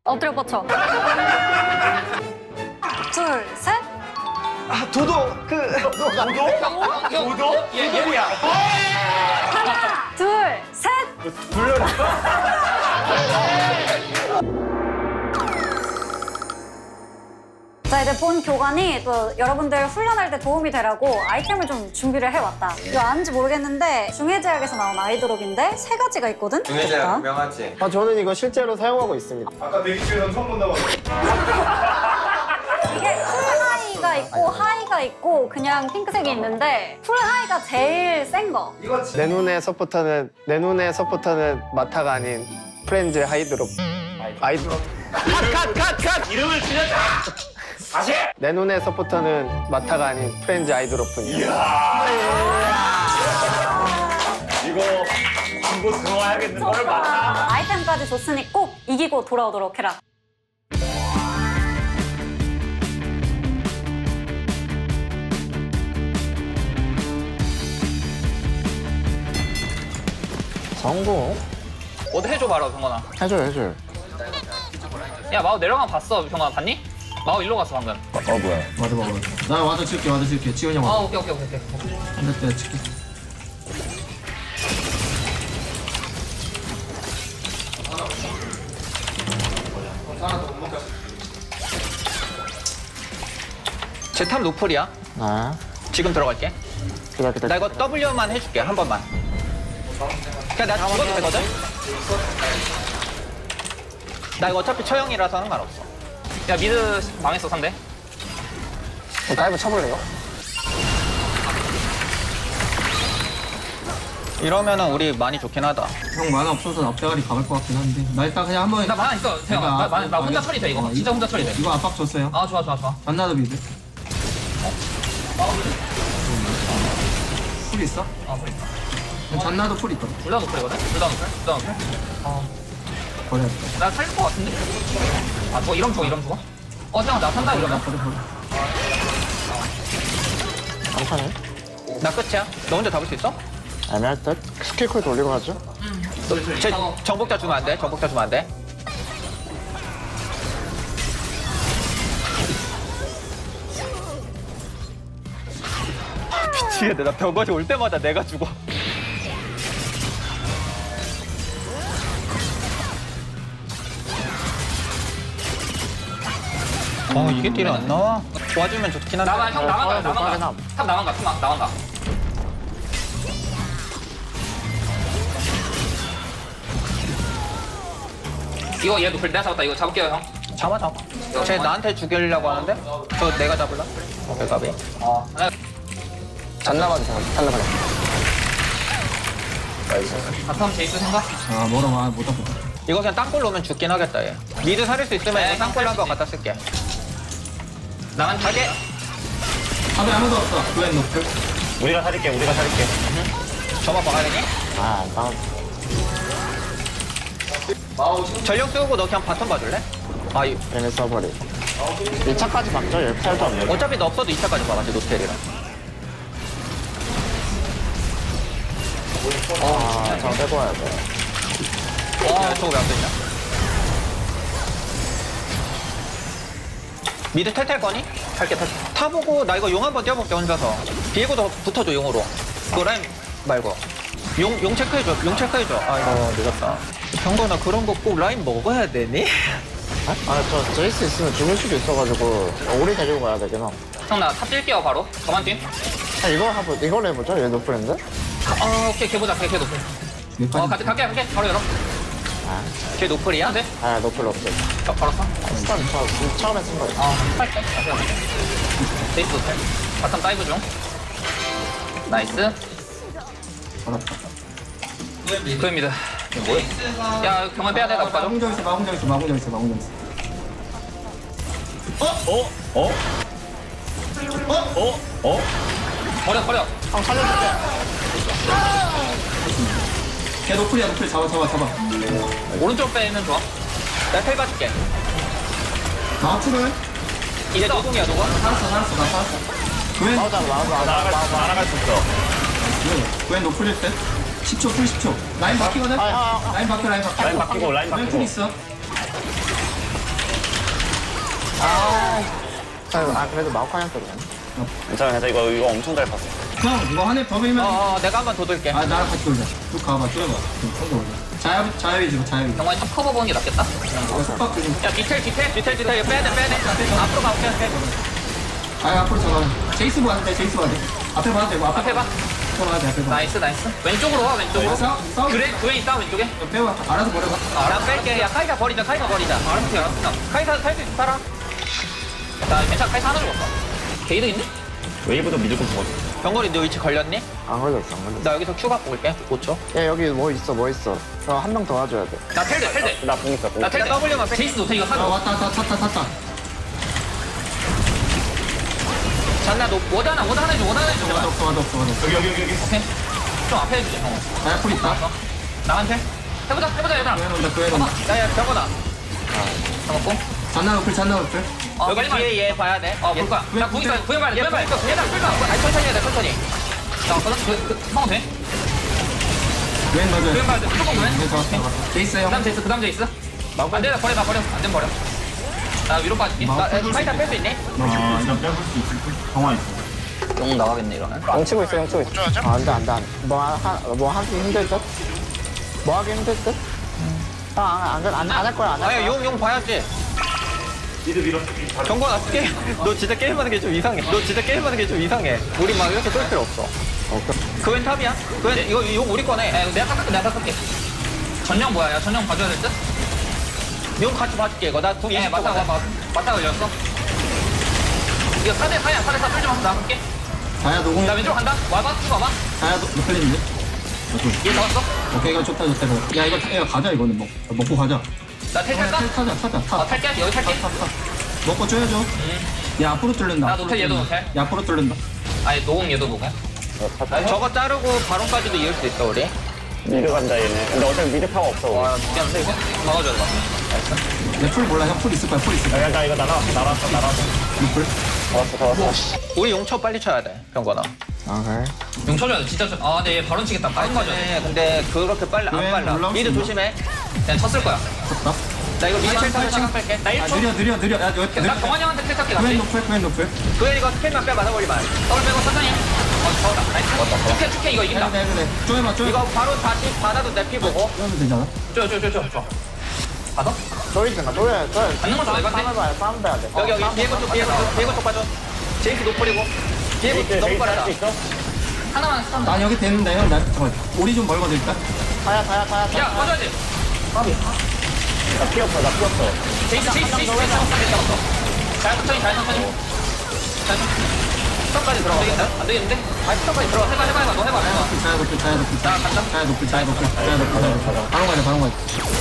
엎드려 뻗쳐. 둘, 셋. 아, 도도 도도? 예리야. 하나, 둘, 셋. 불러냈어? 자, 이제 본 교관이 또 여러분들 훈련할 때 도움이 되라고 아이템을 좀 준비를 해왔다. 이거 아는지 모르겠는데 중해제약에서 나온 아이드롭인데 세 가지가 있거든? 중해제약 유명하지? 아, 저는 이거 실제로 사용하고 있습니다. 아까 대기실에서 처음 본다고 이게 풀하이가 있고 하이가 있고 그냥 핑크색이 있는데 풀하이가 제일 센 거. 내 눈의 서포터는 마타가 아닌 프렌즈 하이드롭. 아이드롭. 컷! 이름을 지녔다! 다시! 내 눈의 서포터는 마타가 아닌 프렌즈 아이드롭뿐이야. 이거 광고 들어와야겠는 걸 맞아. 아이템까지 줬으니 꼭 이기고 돌아오도록 해라. 성공. 어디 해줘 봐라, 경건아. 해줘요. 야, 마우 내려가면 봤어, 경건아. 봤니? 마우 일로 갔어, 방금. 뭐야. 와드 먹어. 나 와드 칠게. 지훈이 형 아, 와드. 오케이. 한대 때 칠게. 제 탑 노플이야. 아, 지금 들어갈게. 기다려. 나 이거 W만 해줄게, 한 번만. 그냥 내가 죽어도 되거든? 나 이거 어차피 처형이라서 상관없어. 야, 미드 망했어, 상대. 다이브 쳐볼래요? 이러면은 우리 많이 좋긴 하다. 형 만화 없어서 앞대가리 박을 것 같긴 한데. 나 일단 그냥 한번. 나 만화 있어, 태영아. 나 혼자 처리돼, 이거. 진짜 혼자 처리돼. 이거 압박 줬어요. 아, 좋아. 잔나도 미드. 풀 있어? 아, 그래. 잔나도 풀 있거든. 둘 다 노플이거든? 둘 다 노플? 버려. 나 살릴 것 같은데? 아, 뭐 이러면 죽어? 태영아, 나 산다, 이러면. 버려. 괜찮아요? 나 끝이야. 너 혼자 잡을 수 있어? 애매할 듯? 스킬콜 돌리고 하죠? 제 정복자 주면 안 돼. 미치겠네. 나 벽까지 올 때마다 내가 죽어. 이게 딜이 안 나와? 도와주면 좋긴 한데. 형 나만 가. 이거 얘 노플 내가 잡았다. 이거 잡을게요, 형. 잡아. 쟤 나한테 죽이려고 하는데? 저 내가 잡을라? 오케이, 가비. 잔나봐도 잔나봐도. 바텀 제이스 생각? 아, 멀어봐. 못 잡고. 이거 그냥 땅굴로 오면 죽긴 하겠다, 얘. 미드 살릴 수 있으면 이거 땅굴로 한번 갖다 쓸게. 나만 타게. 탑에 아무도 없어. 그웬 노플. 우리가 살릴게. 저만 막아야 되니? 아, 나 전력 쓰고 너 그냥 바텀 봐줄래? 얘네 써버리. 2차까지 막죠? 10살도 안 되고. 어차피 너 없어도 2차까지 봐가지, 노텔이랑. 아, 저 빼고 와야 돼. 저거 왜 안 되냐? 미드 탈탈 거니? 탈게. 타보고 나 이거 용 한번 뛰어볼게, 혼자서. 비에고도 붙어줘, 용으로. 그거 라인 말고. 용 체크해줘. 아, 이거 늦었다. 경건아, 그런 거 꼭 라인 먹어야 되니? 아, 저 제이스 있으면 죽을 수도 있어가지고 오리 데리고 가야 되긴 함. 형, 나 탑 뛸게요, 바로. 저만 뛰. 아, 이걸 해보죠? 얘 노프랜드? 오케이, 걔 보자, 걔 노플. 갈게. 바로 열어. 걔 노플이야? 네? 아, 노플 없어. 걸었어? 스턴 처음에 쓴 거예요. 할게. 데이트 노플. 바텀 다이브 중. 나이스. 그입니다. 뭐야? 야, 경환 빼야 돼, 나 빠져. 마공정 있어. 버려. 형 살려줄게. 걔 노플이야. 노플 잡아. 오른쪽 빼면 좋아. 내가 텔 봐줄게. 마우트를. 이제 노공이야, 노공. 살았어. 나 살았어. 그웬 날아갈 수 있어. 그웬 노플일 때. 10초, 풀 10초. 라인 바뀌거든? 라인 바뀌어. 라인 바뀌고. 그웬 풀 있어. 그래도 마오카이한테 그러네. 괜찮아, 이거 엄청 잘 봤어. 형 이거 한해 더 밀면 내가 한번 더 돌게. 아 나랑 같이 돌자. 쭉 가봐 쭉 해봐. 자야위주로 자야위. 병원이 탑 커버 보는 게 낫겠다. 속박 좀. 야 디테일 이거 빼야 돼. 앞으로 가. 오케이. 아 앞으로 잡아. 제이스 봐도 돼. 제이스 봐도 돼. 앞에 봐도 되고 앞에 봐. 앞에 봐도 돼. 앞에 봐. 나이스. 왼쪽으로 와 왼쪽으로. 싸우. 그래 그웬 있다 왼쪽에. 빼봐. 알아서 버려봐. 나 뺄게. 야 카이사 버리자. 알았어. 카이사 살수 있어 살아. 나 괜찮아. 카이사 하나 죽었어. 게이드 있니? 웨이브도 무조건 죽었어. 병건이 너 위치 걸렸니? 안 걸렸어. 나 여기서 큐 갖고 올게. 5초. 야, 여기 뭐 있어. 한 명 더 와줘야 돼. 나 텔대. 나공 있어. 나 텔대 W만 빼. 제이스 노트 이거 아 사줘. 왔다 탔다. 잔나 너 워드 하나 해줘. 왔어. 여기. 오케이. 좀 앞에 해주자 형. 아 풀 있다. 나한테. 해보자 얘들아. 구해놓는다. 야야 병건아. 잡았고. 잔나 어플. 여기 뒤에 얘 봐야 돼. 볼 거야. 자, 구해 봐야 돼. 얘들아, 끌까? 아니, 천천히 해야 돼, 천천히. 자, 왔거든? 성공 돼? 왼 맞아. 구해 봐야 돼. 무조건 구해. 네 좋았어. 제이스 형. 그 다음 제이스. 안 돼, 나 버려. 안 되면 버려. 나 위로 빠질게. 나 파이터 뺄수 있니? 일단 빼볼 수 있을 상황 있어. 용 나가겠네, 이러면. 용 치고 있어. 안 돼. 뭐 하기 힘들 듯? 뭐 하기 힘들 듯? 안 할 거야. 아니, 용 봐야지. 밀어. 경건아, 너 진짜 게임하는 게 좀 이상해. 우리 막 이렇게 쏠 필요 없어. 그웬 탑이야? 이거 용 우리 거네. 내가 깎을게. 전령 뭐야? 야, 전령 봐줘야 될 듯? 용 같이 봐줄게, 이거. 나 돈 20. 맞다 걸렸어. 이거 4대4야. 4대4 쫄지 마서 나갈게. 자야 노공. 나 왼쪽으로 간다. 와봐. 자야 노플인데. 얘 잡았어? 오케이 이거 좋다. 야 이거 가자 이거는 먹고 가자. 나 텔 탈까? 타자. 탈게. 여기 탈게. 먹고 줘야죠. 야 앞으로 뚫는다. 나 노텔, 얘도 노텔. 야 앞으로 뚫는다. 아니, 노공 얘도 노공. 아니, 저거 자르고 바론까지도 이을 수 있어, 우리. 미드 간다, 얘네. 근데 어차피 미드 파워 없어. 와, 미안, 이거 막아줘야 돼. 내 풀 몰라. 형 풀 있을 거야. 야, 나 이거 날아왔어. 노플. 잡았어. 우리 용쳐 빨리 쳐야 돼, 병건아. 그래? 용 쳐줘야 돼, 진짜. 근데 얘 바론 치겠다. 바론 가져야 돼. 근데 그렇게 빨리 안 왜 빨라. 올라올 미드 수 있나? 조심해. 그냥 쳤을 거야. 좋다. 나 이거 미드 텔 타서 시간 뺄게. 나 1초. 느려. 야 여기 나 경환이 형한테 텔 탈게, 같이. 쿠엔 노플. 그래, 이거 스캔만 빼, 맞아버리면. 더블 빼고 천천히. 저거다. 나이스. 축해, 이거 이긴다. 네. 쪼여봐. 이거 바로 다시 받아도 내 피 보고. 쪼여도 되잖아. 줘. 받아? 쪼이든가, 쪼여야 돼. 받는 건 좋아, 이거 안 돼. 싸움 봐야 돼. 여기 비에고 쪽 빠져. 제이스 노플이고. 비에고 너무 빠르다. 하나만 스턴. 난 여기 되는데 형. 나 잠깐. 우리 좀 멀거든 일단. 타야. 야, 맞아야지. 나 피었어. 제이스 잡았어. 잘 천천히. 스턴까지 들어가. 안 되겠는데? 스턴까지 들어가. 해봐. 너 해봐. 자야 노플. 나 간다. 자야 노플. 바로 가자.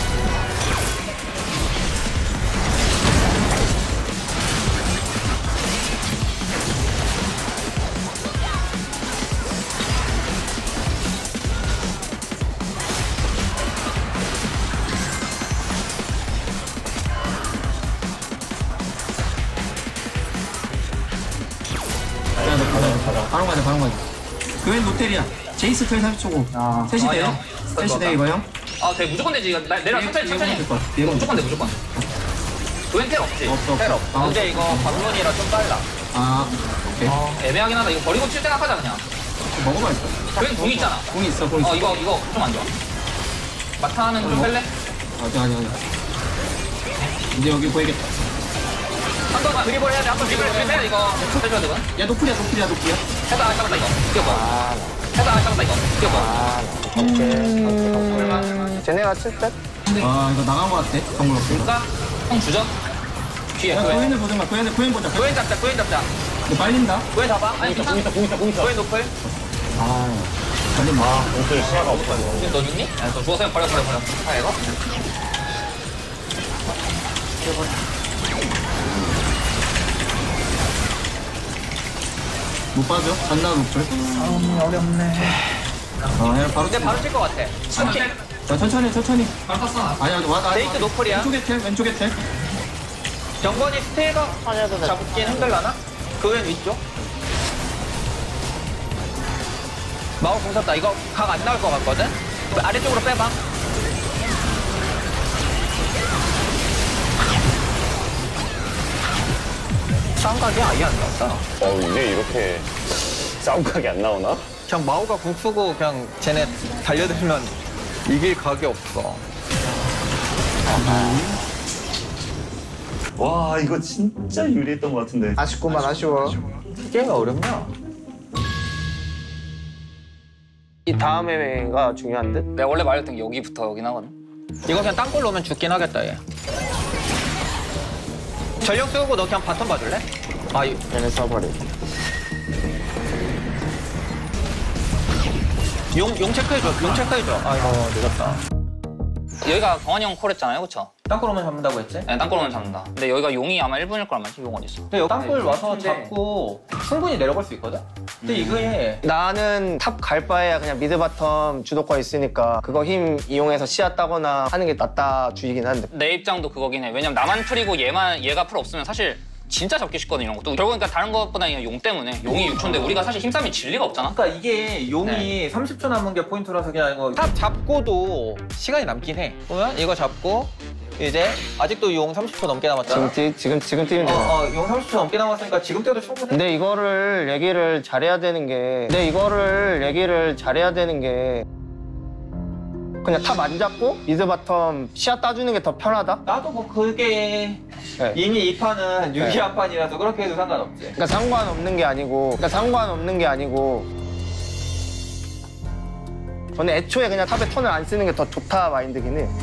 바로 가자. 그웬 노텔이야. 제이스 텔 30초고. 셋이 돼요? 셋이 돼 이거 형? 돼. 무조건 되지. 이거 내려 천천히. 될 것 같아. 얘가 무조건 돼. 웬 텔 없지? 없어. 텔 없어. 아, 근데 이거 방문이라 좀 빨라. 아 오케이. 애매하긴 하다. 이거 버리고 칠 생각하자 그냥. 먹어봐야겠다. 웬 궁이 있잖아. 공이 있어. 이거 좀 안 좋아. 마타는 좀 뺄래? 아니. 이제 여기 보이겠다. 한 번만 드리블 해야 돼. 한번 드리블 해야 돼. 이거 해줘야 되거든. 야 노플이야. 해다 잡았다 이거. 뛰어봐. 해다 잡았다 이거. 뛰어봐. 오케이. 쟤네가 칠 듯? 아 이거 나간 거 같아. 정글 없어. 볼까? 형 주전. 뒤에 야 구해. 코인을 보든가. 코인 보자. 구해 잡자. 이거 빨린다. 구해 잡아. 아니 괜찮아. 공 있어. 구해 노플. 빨린다. 공쓸 시야가 없어. 지금 너 죽니? 아니 너 죽어서 버려. 아 이거? 못 빠져. 잔나 노플. 어렵네. 야 바로 근데 바로 칠 것 같아. 야 천천히. 바로 썼어. 아니야 와. 데이트 노플이야. 왼쪽에 텔. 정권이 스테이가 타야도 돼. 잡긴 힘들라나? 그웬 위쪽? 마법 공 샀다. 이거 각 안 나올 것 같거든? 아래쪽으로 빼봐. 쌍각이 아예 안 나왔다. 이게 이렇게 싸움각이 안 나오나? 그냥 마오가 궁 쓰고 그냥 쟤네 달려들면 이길 각이 없어. 와 이거 진짜 유리했던 것 같은데. 아쉽구만 아쉬워. 게임이 어렵냐? 이 다음에가 중요한 듯? 내가 원래 말했던 게 여기부터 여긴 하거든. 이거 그냥 땅굴 놓으면 죽긴 하겠다 얘. 전력 쓰고 너 그냥 바텀 봐줄래? 아, 얘네 써버리고. 용 체크해줘. 용 체크해줘. 아 이거 늦었다. 여기가 경환이 형 콜했잖아요, 그쵸? 땅굴 오면 잡는다고 했지? 네, 땅굴로는 잡는다. 근데 여기가 용이 아마 1분일 거란 말이지, 용 어딨어? 근데 여기 땅굴 와서 잡고 충분히 내려갈 수 있거든? 근데 이거에 나는 탑 갈 바에야 그냥 미드 바텀 주도권 있으니까 그거 힘 이용해서 씨앗 따거나 하는 게 낫다 주의긴 한데. 내 입장도 그거긴 해. 왜냐면 나만 풀이고 얘가 풀 없으면 사실 진짜 잡기 쉽거든, 이런 것도. 결국은 그러니까 다른 것보다 그냥 용 때문에. 용이 6초인데 우리가 사실 힘싸움이 질 리가 없잖아? 그러니까 이게 용이 30초 남은 게 포인트라서 그냥 이거 탑 잡고도 시간이 남긴 해. 보면 이거 잡고 이제 아직도 용 30초 넘게 남았잖아. 지금 뛰면 돼. 용 30초 넘게 남았으니까 지금 때도 충분해. 근데 이거를 얘기를 잘해야 되는 게 그냥 탑 안 잡고 미드 바텀 씨앗 따주는 게 더 편하다? 나도 뭐 그게 네. 이미 이 판은 유리한 판이라서 그렇게 해도 상관없지. 그러니까 상관없는 게 아니고 저는 애초에 그냥 탑에 턴을 안 쓰는 게 더 좋다 마인드긴 해.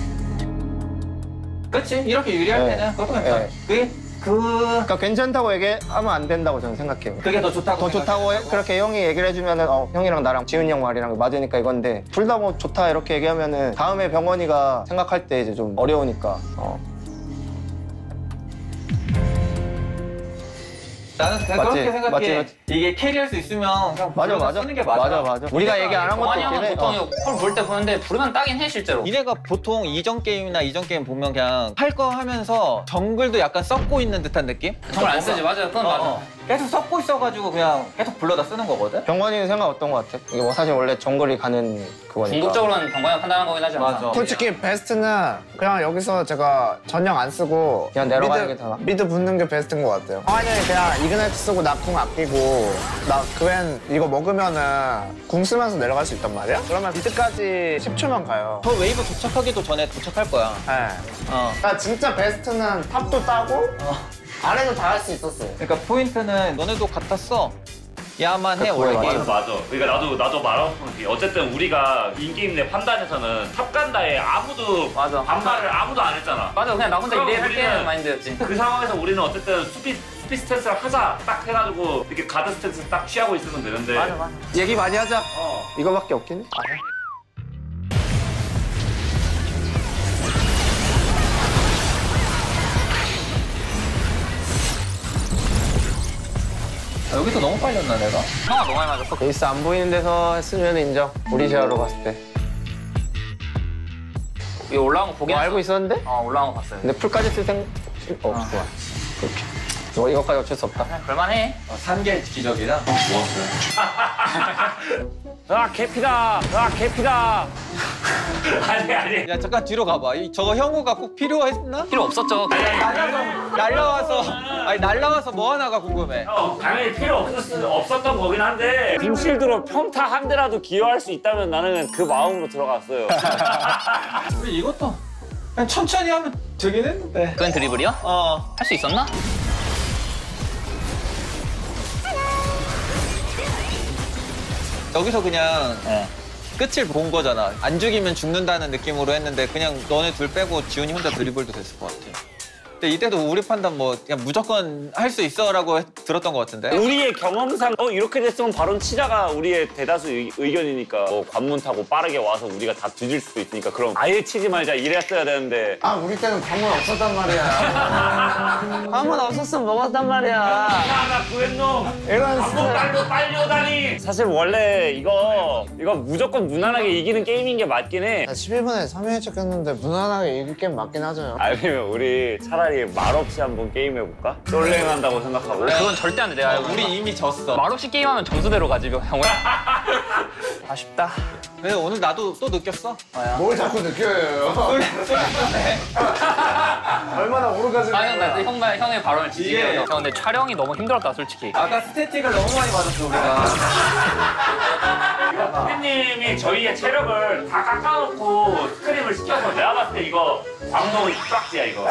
그렇지. 이렇게 유리할 네. 때는 그것도 괜찮아. 네. 그러니까 괜찮다고 얘기하면 안 된다고 저는 생각해요. 그게 더 좋다고 더 좋다고 그렇게 형이 얘기를 해주면은 형이랑 나랑 지훈이 형 말이랑 맞으니까 이건데 둘 다 뭐 좋다 이렇게 얘기하면은 다음에 병원이가 생각할 때 이제 좀 어려우니까. 나는 그냥 맞지? 그렇게 생각해. 맞지? 이게 캐리할 수 있으면 그냥 불러서 쓰는 게 맞아. 우리가 얘기 안 한 것도 경환이 있긴 형은 해. 보통 콜 볼 때 보는데 부르면 따긴 해, 실제로. 이래가 보통 이전 게임이나 이전 게임 보면 그냥 할 거 하면서 정글도 약간 썩고 있는 듯한 느낌? 정말 안 쓰지, 맞아요. 그건 맞아. 계속 썩고 있어가지고 그냥 계속 불러다 쓰는 거거든? 병원이는 생각 어떤 거 같아? 이게 뭐 사실 원래 정글이 가는 그거니까. 궁극적으로는 병관이 판단한 거긴 하지 않나? 맞아. 솔직히 베스트는 그냥 여기서 제가 전령 안 쓰고 그냥 내려가는 게 더 나아. 미드 붙는 게 베스트인 것 같아요. 아니 그냥 이그네트 쓰고 나 궁 아끼고 나 그웬 이거 먹으면은 궁 쓰면서 내려갈 수 있단 말이야? 그러면 미드까지 10초면 가요. 저 웨이브 도착하기도 전에 도착할 거야. 네. 나 진짜 베스트는 탑도 따고 아래도 다 할 수 있었어요. 그러니까 포인트는 너네도 같았어. 야만 해, 원래 게임. 맞아. 그러니까 나도 말하고 싶은 게 어쨌든 우리가 인게임 내 판단에서는 탑 간다에 아무도 맞아. 반말을 아무도 안 했잖아. 맞아, 그냥 나 혼자 그럼 이래 할게 우리는 마인드였지. 그 상황에서 우리는 어쨌든 수비 스탠스를 하자 딱 해가지고 이렇게 가드 스탠스 딱 취하고 있으면 되는데. 맞아. 얘기 많이 하자. 이거밖에 없긴 해. 여기서 너무 빨렸나, 내가? 형아 너무 많이 맞았어. 베이스 안 보이는 데서 했으면 인정. 우리 제어로 봤을 때. 이거 올라온 거 보긴 뭐 했어. 알고 있었는데? 올라온 거 봤어요. 근데 풀까지 쓸 생각 없어. 그렇게. 이거까지 어쩔 수 없다. 그냥 볼만해. 3개 기적이다? 아 개피다. 아 개피다. 아니. 야, 잠깐 뒤로 가봐. 저거 형우가 꼭 필요했나? 필요 없었죠. 날라와서 뭐 하나가 궁금해. 당연히 필요 없었던 거긴 한데. 빔실드로 평타 한 대라도 기여할 수 있다면 나는 그 마음으로 들어갔어요. 우리 이것도 그냥 천천히 하면 되긴 했는데. 그건 드리블이요? 할 수 있었나? 여기서 그냥 끝을 본 거잖아. 안 죽이면 죽는다는 느낌으로 했는데 그냥 너네 둘 빼고 지훈이 혼자 드리블도 됐을 것 같아. 근데 이때도 우리 판단 뭐 그냥 무조건 할 수 있어라고 들었던 것 같은데. 우리의 경험상 이렇게 됐으면 바론 치자가 우리의 대다수 의견이니까 관문 타고 빠르게 와서 우리가 다 뒤질 수도 있으니까 그럼 아예 치지 말자 이랬어야 되는데 우리 때는 관문 없었단 말이야. 관문 없었으면 먹었단 말이야. 나 구했놈 이건 한번 빨리 오다니. 사실 원래 이거 무조건 무난하게 이기는 게임인 게 맞긴 해. 11분에 3회 찍혔는데 무난하게 이길 게임 맞긴 하죠. 아니면 우리 차라리 말없이 한번 게임해볼까? 쫄랭한다고 생각하고. 그건 절대 안 돼. 내가 우리 이미 졌어. 말없이 게임하면 점수대로 가지, 형은. 아쉽다. 왜 오늘 나도 또 느꼈어? 뭘 자꾸 느껴요? 얼마나 오르가즘. 형의 발언을 지지해요. 형 근데 촬영이 너무 힘들었다 솔직히. 아까 스태틱을 너무 많이 받았어 우리가. 피디님이 저희의 체력을 다 깎아놓고 스크림을 시켜서 내가 봤을 때 이거 방송이 빡지야 이거.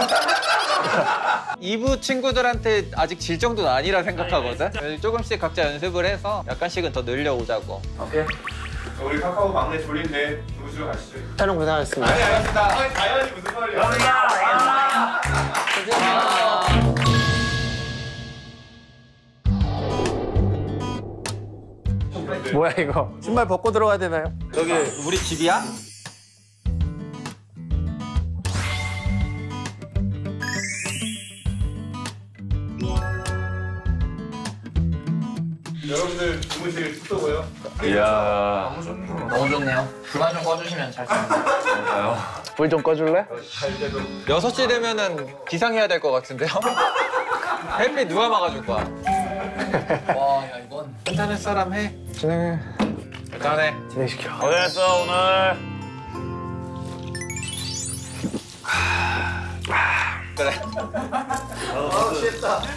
2부 친구들한테 아직 질 정도는 아니라 생각하거든? 조금씩 각자 연습을 해서 약간씩은 더 늘려오자고. 오케이. 우리 카카오 막내 졸린데 주무시러 가시죠. 촬영 고생하셨습니다. 아니 알겠습니다. 당연히 무슨 말이야. 뭐야 이거? 신발 벗고 들어가야 되나요? 여기 우리 집이야? 여러분들 주무실 숙소고요. 이야. 너무 좋네요. 불만 좀 꺼주시면 잘 씁니다. 불 좀 꺼줄래? 6시 되면은 기상해야 될 것 같은데요? 햇빛 누가 막아줄 거야? 와, 야 이건. 괜찮을 사람 해. 진행해. 괜찮해. 진행시켜. 고생했어 오늘. 그래. 취했다.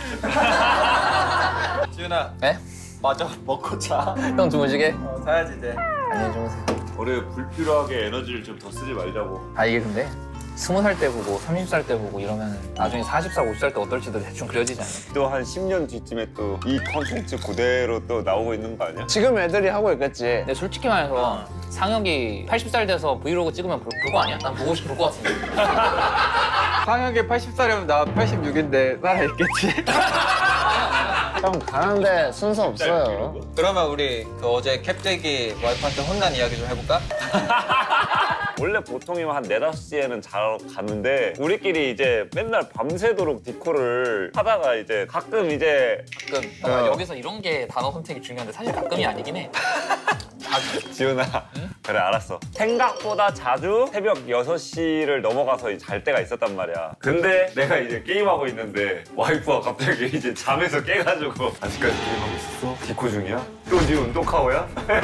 지훈아. 네? 맞아, 먹고 자. 형 주무시게? 자야지 이제. 안녕히 주무세요. 올해 불필요하게 에너지를 좀 더 쓰지 말자고. 아 이게 근데 20살 때 보고 30살 때 보고 이러면 나중에 40살, 50살 때 어떨지도 대충 그려지지 않아요? 또 한 10년 뒤쯤에 또 이 컨텐츠 그대로 또 나오고 있는 거 아니야? 지금 애들이 하고 있겠지. 근데 솔직히 말해서 상혁이 80살 돼서 브이로그 찍으면 볼 거 아니야? 난 보고 싶을 것 같은데. 상혁이 80살이면 나 86인데 살아있겠지? 형 가는데 순서 없어요. 그러면 우리 그 어제 캡제기 와이프한테 혼난 이야기 좀 해볼까? 원래 보통이면 한 4, 5시에는 자러 가는데 우리끼리 이제 맨날 밤새도록 디코를 하다가 이제 가끔 이제 가끔 여기서 이런 게 단어 선택이 중요한데 사실 가끔이 아니긴 해. 지훈아 그래 알았어. 생각보다 자주 새벽 6시를 넘어가서 잘 때가 있었단 말이야. 근데 내가 이제 게임하고 있는데 와이프가 갑자기 이제 잠에서 깨가지고 아직까지 게임하고 있었어? 디코 중이야? 또 네 운동카오야?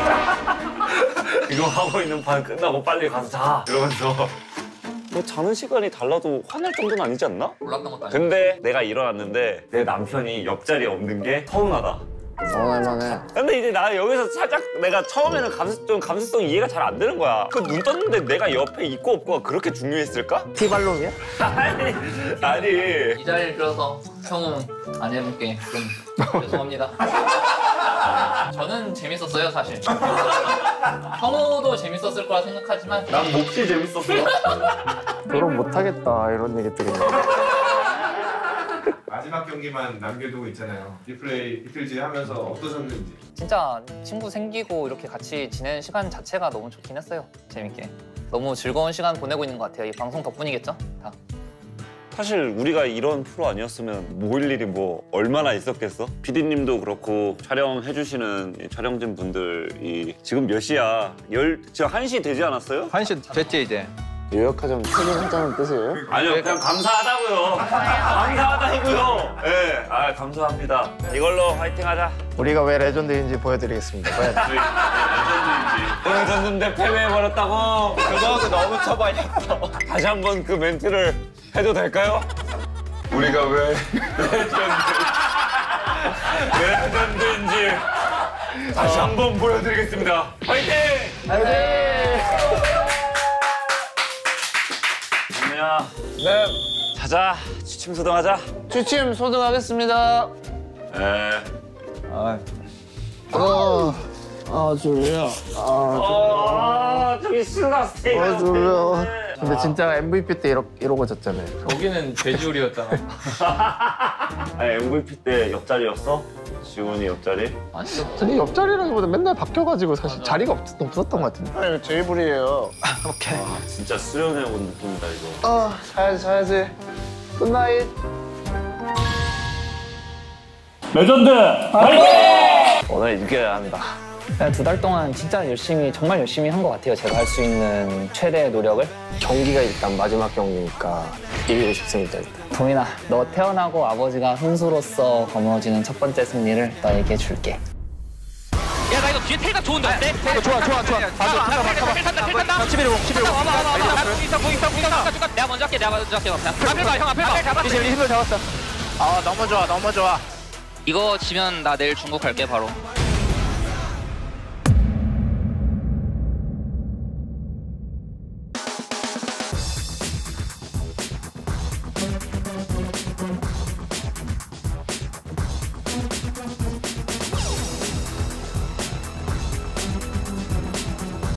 이거 하고 있는 반 끝나고 빨리 가서 자 이러면서 뭐 자는 시간이 달라도 화날 정도는 아니지 않나? 몰랐던 것도 아니고. 근데 내가 일어났는데 내 남편이 옆자리에 없는 게 서운하다. 서운할만해. 근데 이제 나 여기서 살짝 내가 처음에는 감수성 이해가 잘 안 되는 거야. 그 눈 떴는데 내가 옆에 있고 없고가 그렇게 중요했을까? 티발롬이야? 아니. 이 자리를 빌어서 형은 아내분께 좀 죄송합니다. 저는 재밌었어요 사실. 형우도 재밌었을 거라 생각하지만 난 몹시 재밌었어. 결혼 못하겠다 이런 얘기 들으면. 마지막 경기만 남겨두고 있잖아요. 리플레이 이틀째 하면서 어떠셨는지. 진짜 친구 생기고 이렇게 같이 지내는 시간 자체가 너무 좋긴 했어요. 재밌게. 너무 즐거운 시간 보내고 있는 것 같아요. 이 방송 덕분이겠죠? 다. 사실 우리가 이런 프로 아니었으면 모일 일이 뭐 얼마나 있었겠어? PD님도 그렇고 촬영해주시는 이 촬영진 분들이 지금 몇 시야? 지금 1시 되지 않았어요? 1시 됐지 이제. 요약하자면 퇴근하자는 뜻이에요? 아니요, 그냥 감사하다고요. 감사하다고요. 네, 감사합니다. 이걸로 화이팅하자. 우리가 왜 레전드인지 보여드리겠습니다. 보여줬는데 패배해버렸다고. 그거하고 너무 쳐발렸어. 다시 한번 그 멘트를 해도 될까요? 우리가 왜 레전드인지 다시 한번 보여드리겠습니다. 화이팅! 정우야. 네. 자자, 취침 소등하자. 취침 소등하겠습니다. 네. 졸려. 저기 신라스테이크. 졸려. 근데 진짜 MVP 때 이러고 졌잖아요. 거기는 돼지우리였잖아. 아니 MVP 때 옆자리였어? 지훈이 옆자리? 아니, 근데 옆자리라기보다 맨날 바뀌어가지고 사실 자리가 없었던 것 같은데. 아니 제이블이에요. 오케이. 진짜 수련해온 느낌이다 이거. 자야지. 굿나잇. 레전드 화이팅! 오늘 이겨야 한다. 그냥 2달 동안 진짜 정말 열심히 한 것 같아요. 제가 할 수 있는 최대의 노력을. 경기가 일단 마지막 경기니까 이기고 싶습니다. 일단. 동인아, 너 태어나고 아버지가 훈수로서 거머쥐는 첫 번째 승리를 너에게 줄게. 야, 나 이거 뒤에 텔각 좋은데 어때? 좋아. 봐줘. 텔 탄다. 11호. 내가 먼저 할게. 앞에 봐, 형 앞에 봐. 힘을 잡았어. 너무 좋아. 이거 지면 나 내일 중국 갈게 바로.